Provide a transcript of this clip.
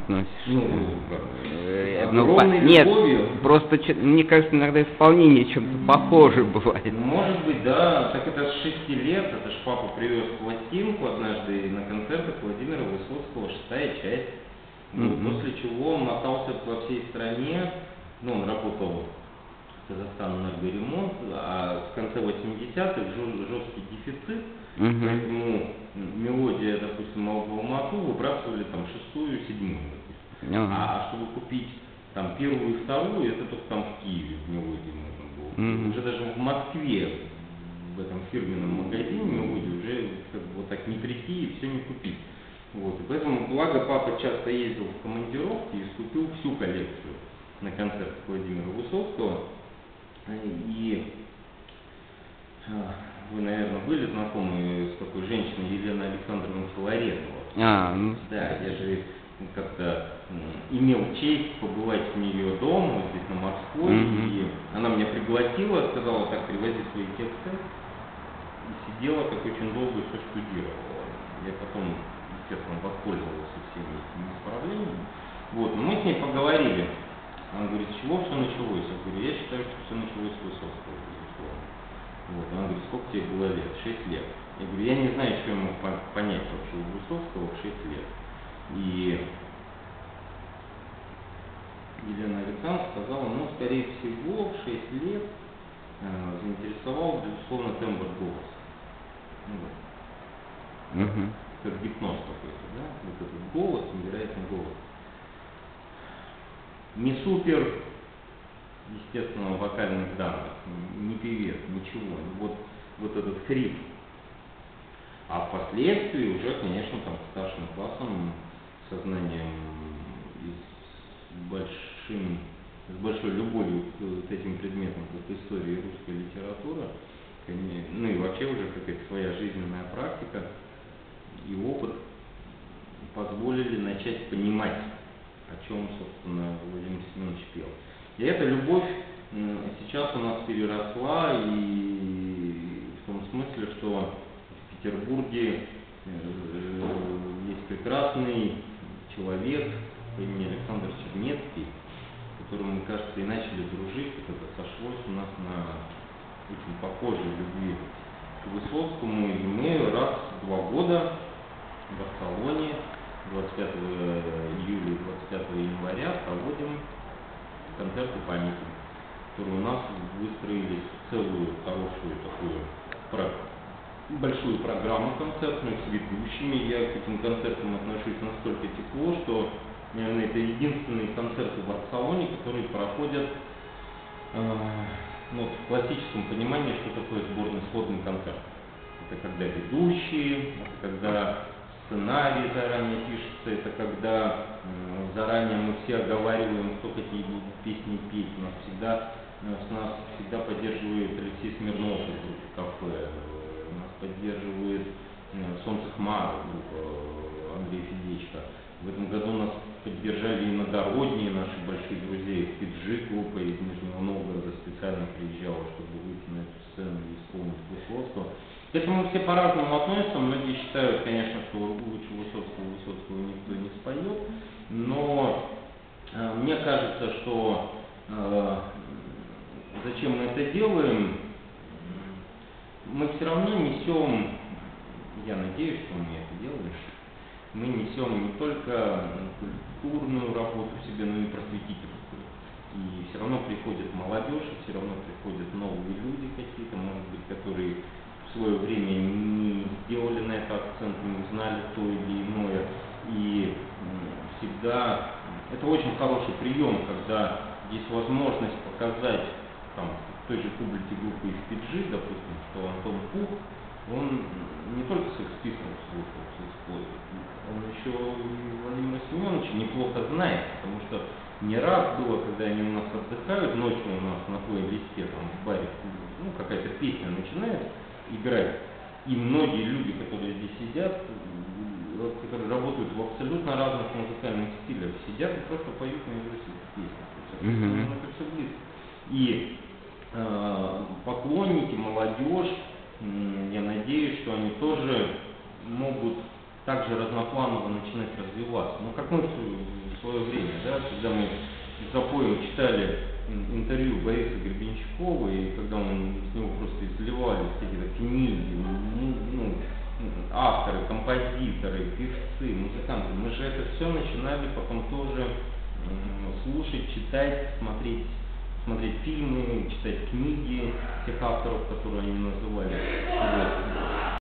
относишься? Нет, любовью. Просто, мне кажется, иногда исполнение чем-то похоже бывает. Может быть, да. Так это с 6 лет. Это ж папа привез пластинку однажды на концертах Владимира Высоцкого, 6-я часть. После чего он мотался по всей стране. Он работал в Казахстан-Энергоремонт, а в конце 80-х жесткий дефицит. Поэтому мелодия, допустим, Алмату выбрасывали там 6-ю, 7-ю, допустим. А чтобы купить там 1-ю и 2-ю, это только там в Киеве в мелодии можно было. Уже даже в Москве, в этом фирменном магазине мелодии уже как бы вот так не прийти и все не купить. Вот. И поэтому, благо, папа часто ездил в командировки и скупил всю коллекцию на концерт Владимира Высоцкого. И вы, наверное, были знакомы с такой женщиной Еленой Александровной Филаретовой. Да, я же как-то имел честь побывать в нее дома, вот здесь на Морской, и она меня пригласила, сказала, так, привози свои тексты, и сидела, как очень долго все штудировала. Я потом, естественно, воспользовался всеми этими исправлениями. Вот, но мы с ней поговорили. Она говорит, с чего все началось? Я говорю, я считаю, что все началось с Высоцкого, безусловно. Вот, она говорит, сколько тебе было лет? 6 лет. Я говорю, я не знаю, что я мог понять вообще у Высоцкого в 6 лет. И Елена Александровна сказала, скорее всего, в 6 лет заинтересовал, безусловно, тембр голоса. Как гипноз какой-то, да? Вот этот голос, невероятный голос. Не супер, естественно, вокальных данных, не певец, ничего. Вот этот хрип. А впоследствии уже, конечно, там с старшим классом, сознанием и с большой любовью к этим предметам, как история и русская литература, и вообще уже какая-то своя жизненная практика и опыт позволили начать понимать, о чем, собственно, Владимир Семенович пел. И эта любовь сейчас у нас переросла, и в том смысле, что в Петербурге есть прекрасный человек по имени Александр Чернецкий, с которым мы, кажется, и начали дружить. Это сошлось у нас на очень похожей любви к Высоцкому, и мы раз в 2 года в Барселоне 25 июля и 25 января проводим концерты памяти, которые у нас выстроили целую хорошую такую большую программу концертную с ведущими. Я к этим концертам отношусь настолько тепло, что, наверное, это единственные концерты в Барселоне, которые проходят в классическом понимании, что такое сборно-сходный концерт. Это когда ведущие, это когда сценарий заранее пишется, это когда заранее мы все оговариваем, кто какие будут песни петь. Нас всегда поддерживает Алексей Смирнов из группы «Кафе», нас поддерживает «Солнце Хмара», группа Андрея Федечка. В этом году нас поддержали иногородние наши большие друзья из Пиджи, группа из Нижнего Новгорода специально приезжала, чтобы выйти на эту сцену и исполнить Высоцкого. К этому все по-разному относятся. Многие считают, конечно, что лучше Высоцкого никто не споет. Но мне кажется, что зачем мы это делаем, мы все равно несем, я надеюсь, что мы это делаем, мы несем не только культурную работу в себе, но и просветительскую. И все равно приходит молодежь, и все равно приходят новые люди какие-то, может быть, которые в свое время не сделали на это акцент, не узнали то или иное. И всегда это очень хороший прием, когда есть возможность показать той же публике группы из Пиджи, допустим, что Антон Пух, он не только Sex Pistols слушал, он еще и Владимира Семеновича неплохо знает, потому что не раз было, когда они у нас отдыхают, ночью у нас на плейлисте, в баре, какая-то песня начинает играть, и многие люди, которые здесь сидят, которые работают в абсолютно разных музыкальных стилях, сидят и просто поют наизусть эту песню. Это все близко. И поклонники, молодежь, я надеюсь, что они тоже могут также разнопланово начинать развиваться. Как мы с когда мы запоем читали интервью Бориса Гребенщикова, и когда он с него просто изливались какие-то книги, авторы, композиторы, певцы, музыканты, мы же это все начинали потом тоже слушать, читать, смотреть фильмы, читать книги тех авторов, которые они называли. Вот.